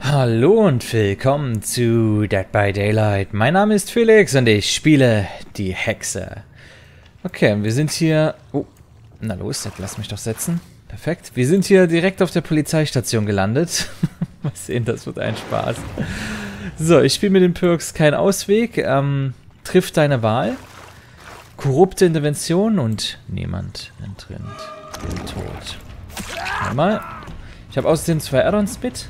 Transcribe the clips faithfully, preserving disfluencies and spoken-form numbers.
Hallo und willkommen zu Dead by Daylight. Mein Name ist Felix und ich spiele die Hexe. Okay, wir sind hier... Oh, na los, jetzt lass mich doch setzen. Perfekt. Wir sind hier direkt auf der Polizeistation gelandet. Mal sehen, das wird ein Spaß. So, ich spiele mit den Perks Kein Ausweg. Ähm, triff deine Wahl. Korrupte Intervention und niemand entrinnt den Tod. Einmal. Ich habe außerdem zwei Add-ons mit.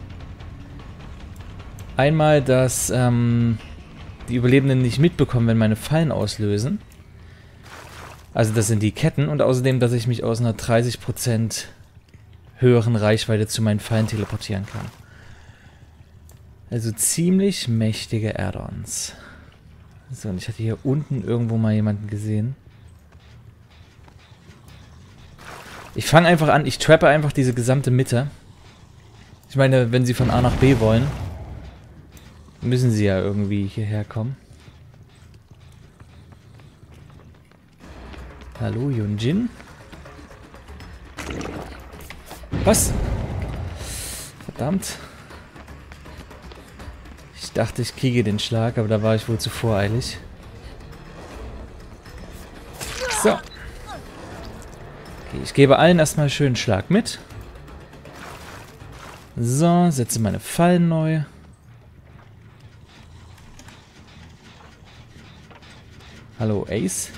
Einmal, dass ähm, die Überlebenden nicht mitbekommen, wenn meine Fallen auslösen. Also das sind die Ketten. Und außerdem, dass ich mich aus einer dreißig Prozent höheren Reichweite zu meinen Fallen teleportieren kann. Also ziemlich mächtige Add-ons. So, und ich hatte hier unten irgendwo mal jemanden gesehen. Ich fange einfach an, ich trappe einfach diese gesamte Mitte. Ich meine, wenn sie von A nach B wollen, müssen sie ja irgendwie hierher kommen. Hallo, Yunjin? Was? Verdammt. Ich dachte, ich kriege den Schlag, aber da war ich wohl zu voreilig. So. Okay, ich gebe allen erstmal einen schönen Schlag mit. So, setze meine Fallen neu. Hallo, Ace.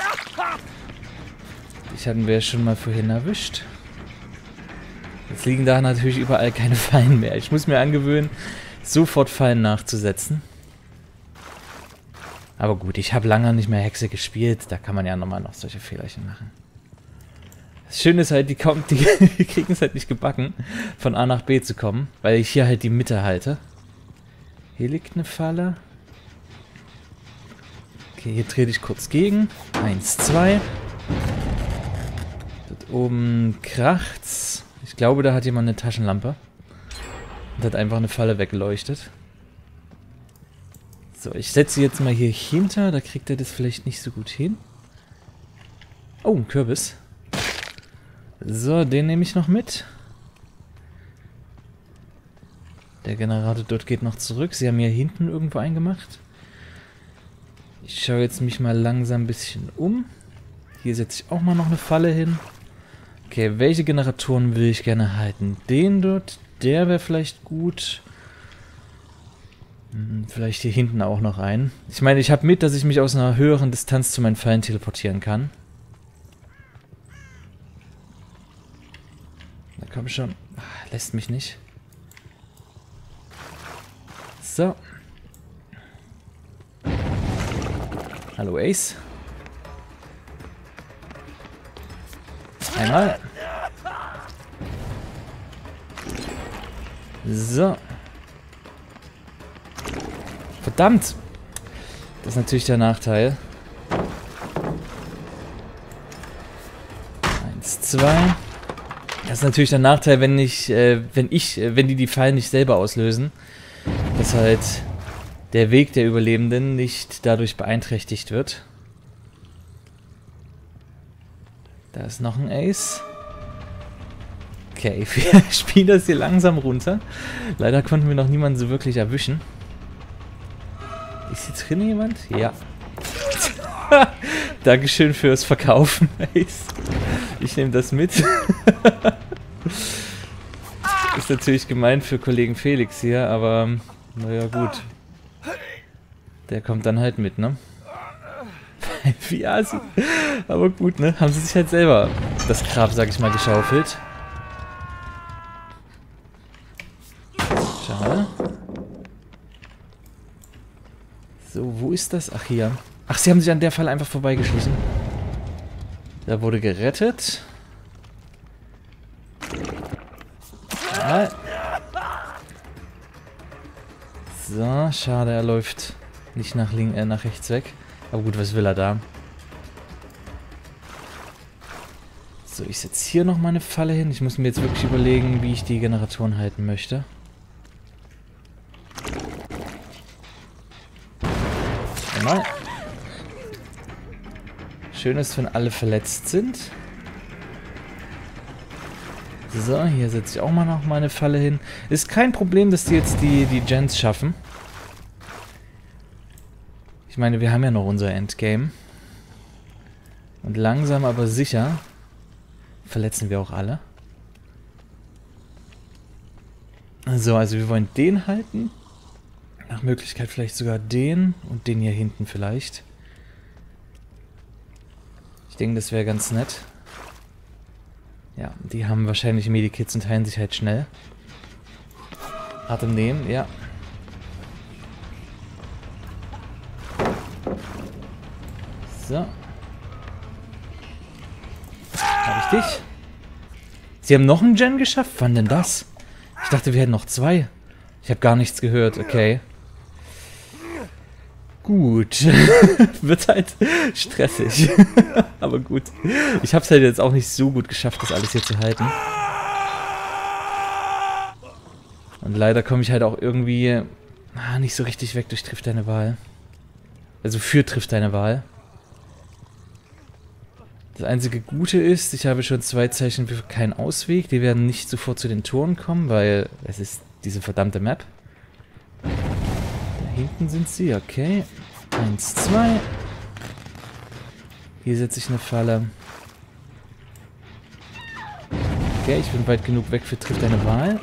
Dich hatten wir schon mal vorhin erwischt. Jetzt liegen da natürlich überall keine Fallen mehr. Ich muss mir angewöhnen, sofort Fallen nachzusetzen. Aber gut, ich habe lange nicht mehr Hexe gespielt. Da kann man ja nochmal noch solche Fehlerchen machen. Das Schöne ist halt, die, die, die kriegen es halt nicht gebacken, von A nach B zu kommen, weil ich hier halt die Mitte halte. Hier liegt eine Falle. Okay, hier trete ich kurz gegen. Eins, zwei. Dort oben kracht's. Ich glaube, da hat jemand eine Taschenlampe. Und hat einfach eine Falle weggeleuchtet. So, ich setze jetzt mal hier hinter. Da kriegt er das vielleicht nicht so gut hin. Oh, ein Kürbis. So, den nehme ich noch mit. Der Generator dort geht noch zurück. Sie haben hier hinten irgendwo eingemacht. Ich schaue jetzt mich mal langsam ein bisschen um. Hier setze ich auch mal noch eine Falle hin. Okay, welche Generatoren will ich gerne halten? Den dort, der wäre vielleicht gut. Hm, vielleicht hier hinten auch noch einen. Ich meine, ich habe mit, dass ich mich aus einer höheren Distanz zu meinen Fallen teleportieren kann. Na komm schon. Ach, lässt mich nicht. So. Hallo Ace. Einmal. So. Verdammt. Das ist natürlich der Nachteil. Eins, zwei. Das ist natürlich der Nachteil, wenn ich, äh, wenn ich, äh, wenn die die Fallen nicht selber auslösen. Das halt der Weg der Überlebenden nicht dadurch beeinträchtigt wird. Da ist noch ein Ace. Okay, wir spielen das hier langsam runter. Leider konnten wir noch niemanden so wirklich erwischen. Ist hier drin jemand? Ja. Dankeschön fürs Verkaufen, Ace. Ich nehme das mit. Ist natürlich gemein für Kollegen Felix hier, aber naja, gut. Der kommt dann halt mit, ne? Wie assi. Aber gut, ne? Haben sie sich halt selber das Grab, sag ich mal, geschaufelt. Schade. So, wo ist das? Ach, hier. Ach, sie haben sich an der Falle einfach vorbeigeschlichen. Da wurde gerettet. Ja. So, schade, er läuft nicht nach, links, äh, nach rechts weg. Aber gut, was will er da? So, ich setze hier noch mal eine Falle hin. Ich muss mir jetzt wirklich überlegen, wie ich die Generatoren halten möchte. Einmal. Schön ist, wenn alle verletzt sind. So, hier setze ich auch mal noch mal eine Falle hin. Ist kein Problem, dass die jetzt die, die Gens schaffen. Ich meine, wir haben ja noch unser Endgame. Und langsam aber sicher verletzen wir auch alle. So, also wir wollen den halten. Nach Möglichkeit vielleicht sogar den und den hier hinten vielleicht. Ich denke, das wäre ganz nett. Ja, die haben wahrscheinlich Medikits und heilen sich halt schnell. Atem nehmen, ja. So. Hab ich dich? Sie haben noch einen Gen geschafft? Wann denn das? Ich dachte, wir hätten noch zwei. Ich habe gar nichts gehört, okay. Gut. Wird halt stressig. Aber gut. Ich habe es halt jetzt auch nicht so gut geschafft, das alles hier zu halten. Und leider komme ich halt auch irgendwie ah, nicht so richtig weg durch Triff deine Wahl. Also für Triff deine Wahl. Das einzige Gute ist, ich habe schon zwei Zeichen für keinen Ausweg. Die werden nicht sofort zu den Toren kommen, weil es ist diese verdammte Map. Da hinten sind sie, okay. Eins, zwei. Hier setze ich eine Falle. Okay, ich bin weit genug weg für Triff deine Wahl.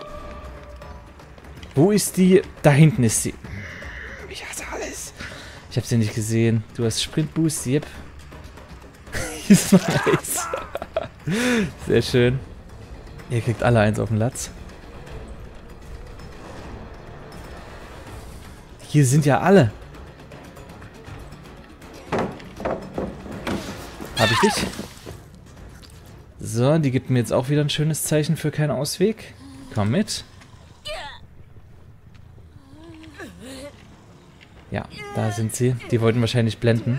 Wo ist die? Da hinten ist sie. Ich hasse alles. Ich habe sie nicht gesehen. Du hast Sprintboost, yep. Ist nice. Sehr schön. Ihr kriegt alle eins auf den Latz. Hier sind ja alle. Hab ich dich? So, die gibt mir jetzt auch wieder ein schönes Zeichen für keinen Ausweg. Komm mit. Ja, da sind sie. Die wollten wahrscheinlich blenden.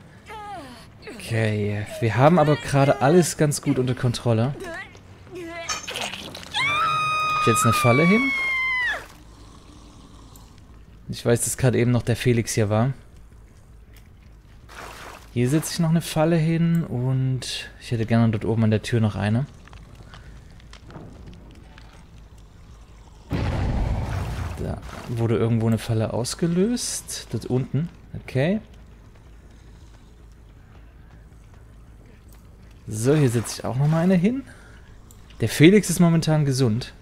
Okay, wir haben aber gerade alles ganz gut unter Kontrolle. Ich jetzt eine Falle hin. Ich weiß, dass gerade eben noch der Felix hier war. Hier setze ich noch eine Falle hin und ich hätte gerne dort oben an der Tür noch eine. Da wurde irgendwo eine Falle ausgelöst. Dort unten. Okay. So, hier setze ich auch noch mal eine hin. Der Felix ist momentan gesund.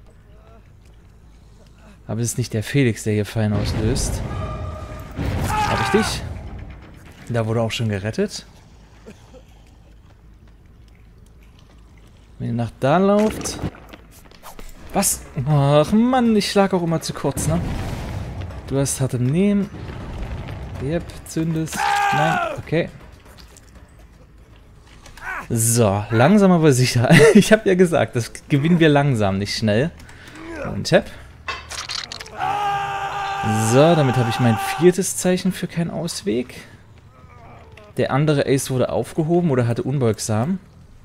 Aber es ist nicht der Felix, der hier Fallen auslöst. Hab ich dich? Da wurde auch schon gerettet. Wenn ihr nach da lauft. Was? Ach Mann, ich schlag auch immer zu kurz, ne? Du hast hart im Nehmen. Yep, zündest. Nein, okay. So, langsam aber sicher. Ich habe ja gesagt, das gewinnen wir langsam, nicht schnell. Und Tap. So, damit habe ich mein viertes Zeichen für keinen Ausweg. Der andere Ace wurde aufgehoben oder hatte unbeugsam.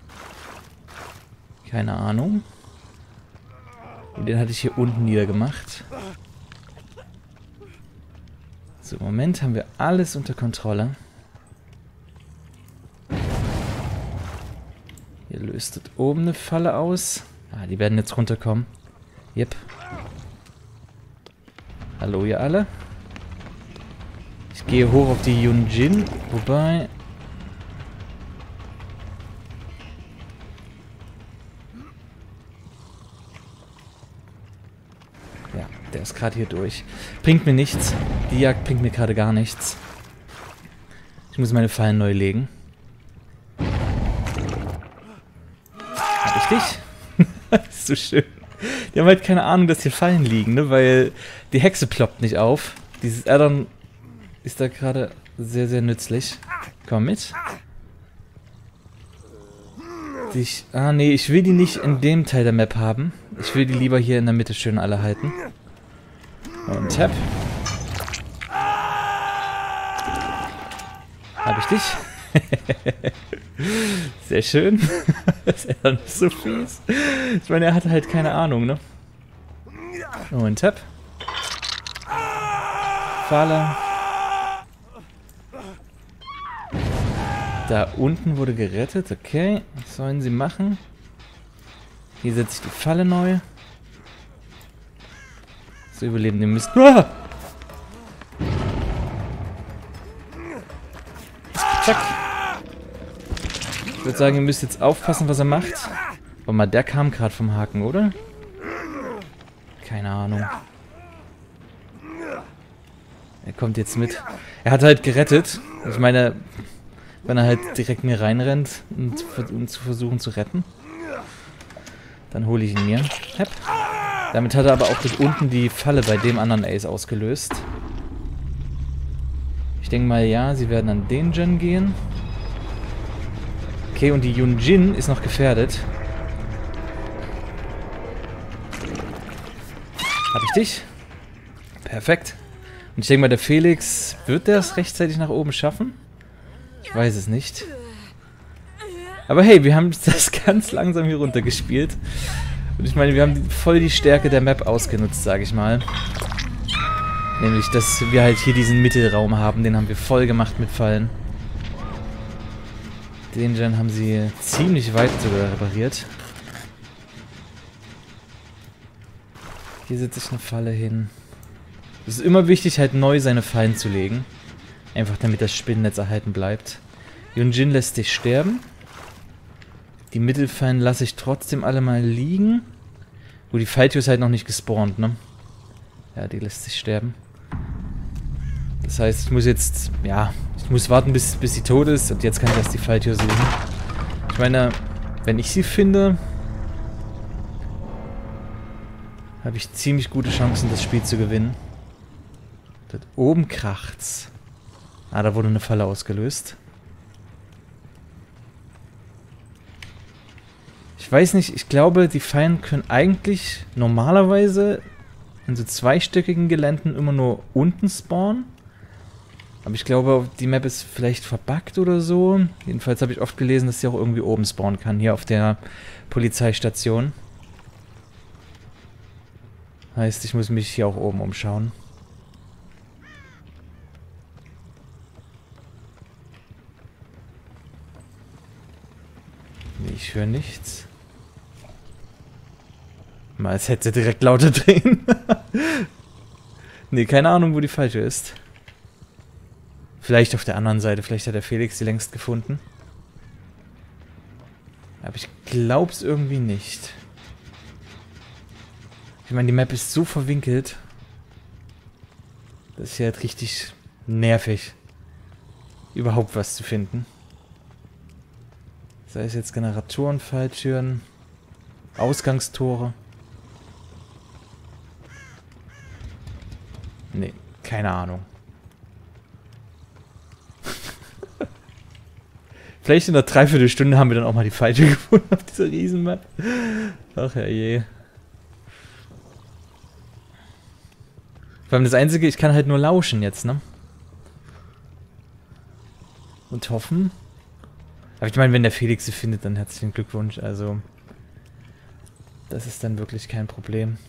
Keine Ahnung. Und den hatte ich hier unten niedergemacht. So, im Moment haben wir alles unter Kontrolle. Hier löst dort oben eine Falle aus. Ah, die werden jetzt runterkommen. Yep. Hallo ihr alle. Ich gehe hoch auf die Yunjin, wobei... Ja, der ist gerade hier durch. Bringt mir nichts. Die Jagd bringt mir gerade gar nichts. Ich muss meine Fallen neu legen. Hab ich dich? Das ist so schön. Die haben halt keine Ahnung, dass hier Fallen liegen, ne? Weil die Hexe ploppt nicht auf. Dieses Addon ist da gerade sehr, sehr nützlich. Komm mit. Ich, ah, nee, ich will die nicht in dem Teil der Map haben. Ich will die lieber hier in der Mitte schön alle halten. Und Tap. Hab ich dich? Sehr schön. Das ist ja nicht so fies. Ich meine, er hatte halt keine Ahnung, ne? Und Tap. Falle. Da unten wurde gerettet, okay. Was sollen sie machen? Hier setze ich die Falle neu. So, überleben den Mist. Ah! Zack. Ich würde sagen, ihr müsst jetzt aufpassen, was er macht. Aber mal, der kam gerade vom Haken, oder? Keine Ahnung. Er kommt jetzt mit. Er hat halt gerettet. Ich meine, wenn er halt direkt mir reinrennt, um, um zu versuchen zu retten, dann hole ich ihn mir. Hepp. Damit hat er aber auch dort unten die Falle bei dem anderen Ace ausgelöst. Ich denke mal, ja, sie werden an den Gen gehen. Okay, und die Yunjin ist noch gefährdet. Hab ich dich? Perfekt. Und ich denke mal, der Felix, wird der es rechtzeitig nach oben schaffen? Ich weiß es nicht. Aber hey, wir haben das ganz langsam hier runtergespielt. Und ich meine, wir haben voll die Stärke der Map ausgenutzt, sage ich mal. Nämlich, dass wir halt hier diesen Mittelraum haben. Den haben wir voll gemacht mit Fallen. Den Gen haben sie ziemlich weit sogar repariert. Hier setze ich eine Falle hin. Es ist immer wichtig, halt neu seine Fallen zu legen. Einfach damit das Spinnennetz erhalten bleibt. Yunjin lässt sich sterben. Die Mittelfallen lasse ich trotzdem alle mal liegen. Wo die Falltür ist halt noch nicht gespawnt, ne? Ja, die lässt sich sterben. Das heißt, ich muss jetzt, ja, ich muss warten, bis, bis sie tot ist. Und jetzt kann ich erst die Falltür suchen. Ich meine, wenn ich sie finde, habe ich ziemlich gute Chancen, das Spiel zu gewinnen. Dort oben kracht's. Ah, da wurde eine Falle ausgelöst. Ich weiß nicht, ich glaube, die Fallen können eigentlich normalerweise in so zweistöckigen Geländen immer nur unten spawnen. Aber ich glaube, die Map ist vielleicht verbuggt oder so. Jedenfalls habe ich oft gelesen, dass sie auch irgendwie oben spawnen kann, hier auf der Polizeistation. Heißt, ich muss mich hier auch oben umschauen. Nee, ich höre nichts. Mal als hätte direkt lauter drehen. Nee, keine Ahnung, wo die falsche ist. Vielleicht auf der anderen Seite. Vielleicht hat der Felix sie längst gefunden. Aber ich glaub's irgendwie nicht. Ich meine, die Map ist so verwinkelt. Das ist ja halt richtig nervig, überhaupt was zu finden. Sei es jetzt Generatoren, Falltüren, Ausgangstore. Nee, keine Ahnung. Vielleicht in einer Dreiviertelstunde haben wir dann auch mal die falsche gefunden auf dieser Riesenmap. Ach ja je. Vor allem das Einzige, ich kann halt nur lauschen jetzt, ne? Und hoffen. Aber ich meine, wenn der Felix sie findet, dann herzlichen Glückwunsch. Also, das ist dann wirklich kein Problem.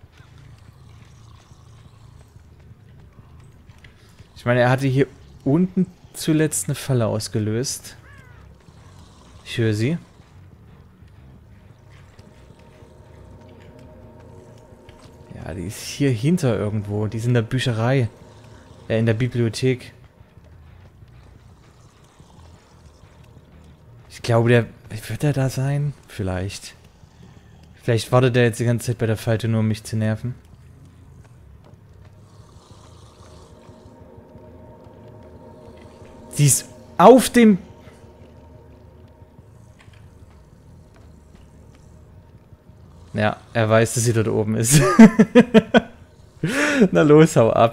Ich meine, er hatte hier unten zuletzt eine Falle ausgelöst. Ich höre sie. Ja, die ist hier hinter irgendwo. Die ist in der Bücherei. Äh, in der Bibliothek. Ich glaube, der... Wird er da sein? Vielleicht. Vielleicht wartet er jetzt die ganze Zeit bei der Falte nur, um mich zu nerven. Sie ist auf dem... Ja, er weiß, dass sie dort oben ist. Na los, hau ab.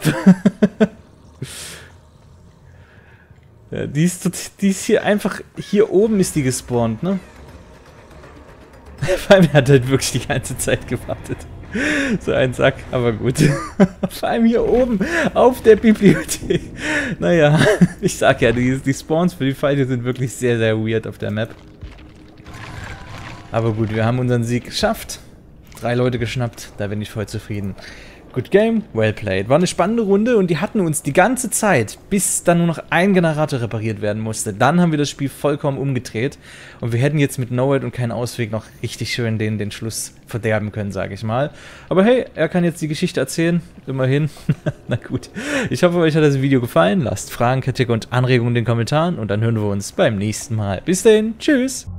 Ja, die ist, die ist hier einfach... Hier oben ist die gespawnt, ne? Vor allem, er hat halt wirklich die ganze Zeit gewartet. So ein Sack, aber gut. Vor allem hier oben auf der Bibliothek. Naja, ich sag ja, die, die Spawns für die Feinde sind wirklich sehr, sehr weird auf der Map. Aber gut, wir haben unseren Sieg geschafft. drei Leute geschnappt. Da bin ich voll zufrieden. Good game, well played. War eine spannende Runde und die hatten uns die ganze Zeit, bis dann nur noch ein Generator repariert werden musste. Dann haben wir das Spiel vollkommen umgedreht und wir hätten jetzt mit No-Word und keinen Ausweg noch richtig schön den, den Schluss verderben können, sage ich mal. Aber hey, er kann jetzt die Geschichte erzählen, immerhin. Na gut, ich hoffe, euch hat das Video gefallen. Lasst Fragen, Kritik und Anregungen in den Kommentaren und dann hören wir uns beim nächsten Mal. Bis dahin, tschüss!